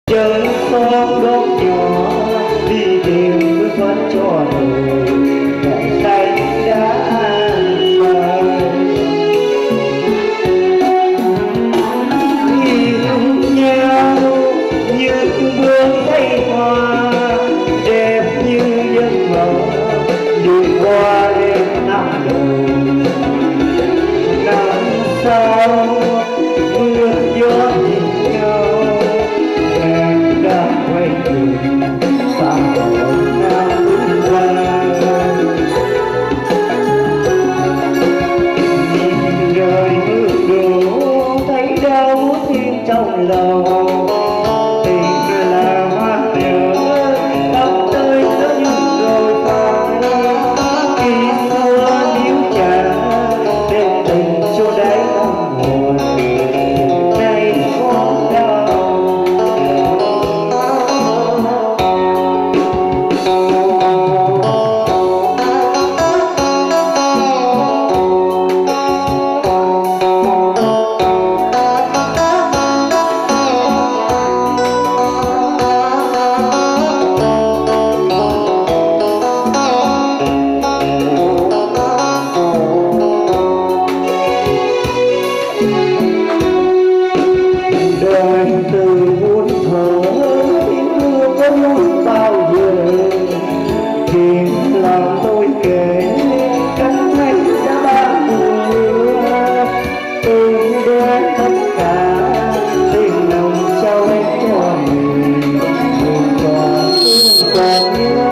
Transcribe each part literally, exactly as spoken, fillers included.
Trời con góc nhỏ đi tìm bước vẫn cho đời ngày xanh đã yêu nhau như bước cây hoa đẹp như giấc mơ đi qua đêm năm đầu năm sau mưa gió nhìn nhau em đã quay người xa hồn năm qua nhìn đời nước đổ thấy đau thêm trong lòng tình là hoa nhớ tóc tới giữa những đồi phai khi xưa níu chàng đem tình cho đáy tâm hồn nay con đau. Đời từ muôn thuở tiếng mưa có muốn bao giờ khiến lòng tôi kể cánh tay đã bao mưa tôi đoán tất cả tình lòng trao em cho mình mình còn còn nhớ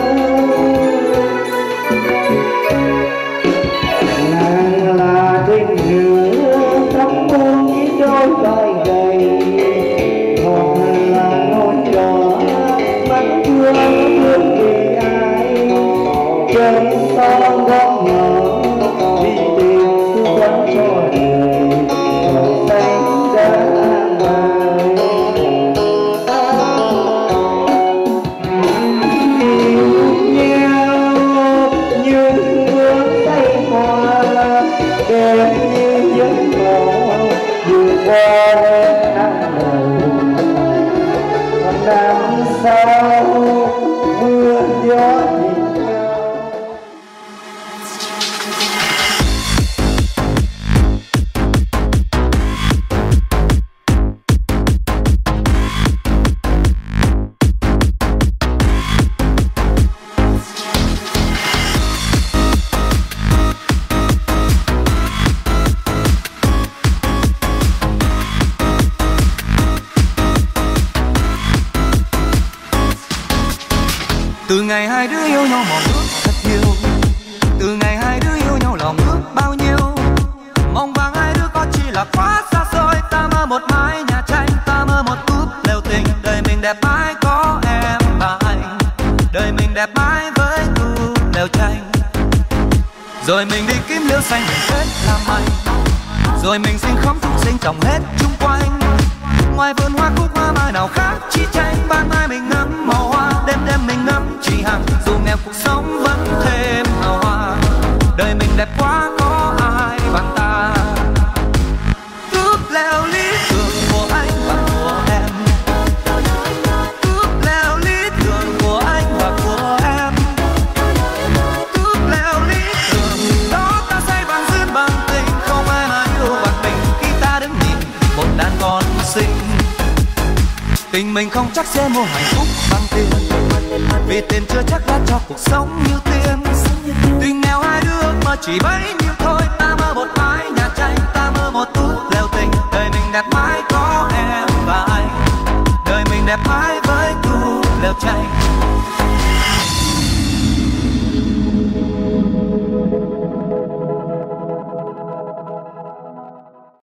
nàng là tình nữa thắm buông những đôi vai gầy một là ngôi đỏ mắt thương thương về ai chân son góc nhỏ đi tìm tư vấn cho đời thời xanh đã mai yêu nhau như bước tay hoa đẹp như giấc mơ vượt qua năm đầu năm sau mưa gió nhìn nhau. Từ ngày hai đứa yêu nhau mong ước thật nhiều, từ ngày hai đứa yêu nhau lòng ước bao nhiêu, mong vàng hai đứa có chỉ là quá xa xôi. Ta mơ một mái nhà tranh, ta mơ một túp lều tình, đời mình đẹp mãi có em và anh, đời mình đẹp mãi với túp lều tranh. Rồi mình đi kiếm liễu xanh mình kết làm mây, rồi mình sinh khóm thúc sinh trồng hết chung quanh. Ngoài vườn hoa cúc hoa mai nào khác chi tranh, ban mai mình ngắm màu hoa, đêm đêm mình ngắm chỉ hằng. Dù nghèo cuộc sống vẫn thêm hào hoa, đời mình đẹp quá có ai bằng ta. Túp lều lý tưởng của anh và của em, túp lều lý tưởng của anh và của em, túp lều lý tưởng đó ta xây bằng duyên bằng tình, không ai mà yêu bằng mình khi ta đứng nhìn một đàn con xinh. Tình mình không chắc sẽ mua hạnh phúc bằng tiền, vì tiền chưa chắc đã cho cuộc sống như tiền. Tình nghèo hai đứa mà chỉ bấy nhiêu thôi, ta mơ một mái nhà tranh, ta mơ một túp lều tình, đời mình đẹp mãi có em và anh, đời mình đẹp mãi với túp lều tranh.